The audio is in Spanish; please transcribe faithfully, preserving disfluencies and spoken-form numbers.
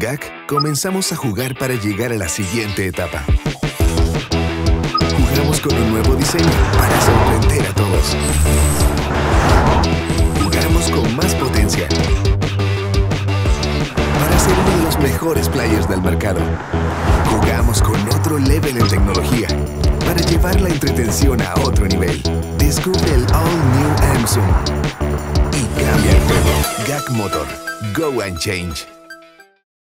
G A C comenzamos a jugar para llegar a la siguiente etapa. Jugamos con un nuevo diseño para sorprender a todos. Jugamos con más potencia para ser uno de los mejores players del mercado. Jugamos con otro level en tecnología para llevar la entretención a otro nivel. Descubre el All New Samsung y cambia el juego. G A C Motor. Go and change.